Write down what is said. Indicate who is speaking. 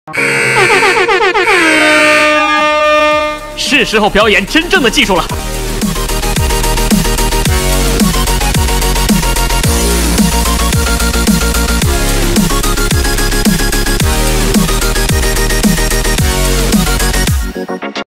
Speaker 1: 是时候表演真正的技术了。